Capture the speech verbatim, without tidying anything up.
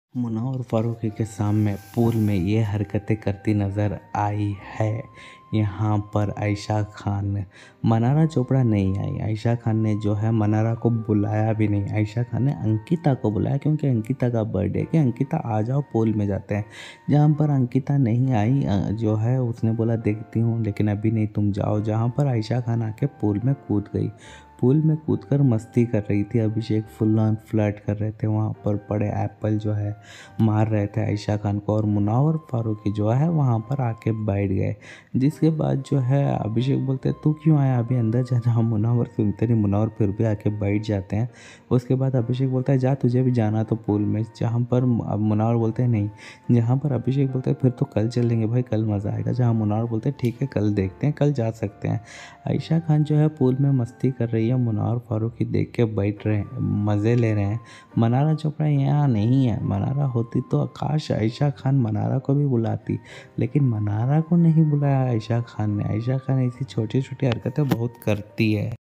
मुनव्वर फारूकी के सामने पूल में ये हरकतें करती नज़र आई है। यहाँ पर आयशा खान ने, मनारा चोपड़ा नहीं आई। आयशा खान ने जो है मनारा को बुलाया भी नहीं। आयशा खान ने अंकिता को बुलाया क्योंकि अंकिता का बर्थडे, कि अंकिता आ जाओ पूल में जाते हैं। जहाँ पर अंकिता नहीं आई, जो है उसने बोला देखती हूँ लेकिन अभी नहीं, तुम जाओ। जहाँ पर आयशा खान आके पूल में कूद गई। पूल में कूदकर मस्ती कर रही थी। अभिषेक फुल ऑन फ्लर्ट कर रहे थे, वहाँ पर पड़े एप्पल जो है मार रहे थे आयशा खान को, और मुनव्वर फारूकी जो है वहाँ पर आके बैठ गए। जिसके बाद जो है अभिषेक बोलते तू क्यों आया, अभी अंदर जा। जहाँ मुनव्वर सुनते नहीं, मुनव्वर फिर भी आके बैठ जाते हैं। उसके बाद अभिषेक बोलता है जा, तुझे भी जाना तो पूल में। जहाँ पर मुनव्वर बोलते हैं नहीं। जहाँ पर अभिषेक बोलते हैं फिर तो कल चलेंगे भाई, कल मज़ा आएगा। जहाँ मुनव्वर बोलते हैं ठीक है कल देखते हैं, कल जा सकते हैं। आयशा खान जो है पूल में मस्ती कर रही है, मुनव्वर फारूकी देख के बैठ रहे हैं, मज़े ले रहे हैं। मनारा चोपड़ा यहाँ नहीं है। मनारा होती तो काश आयशा खान मनारा को भी बुलाती, लेकिन मनारा को नहीं बुलाया आयशा खान ने। आयशा खान ऐसी छोटी छोटी हरकतें बहुत करती है।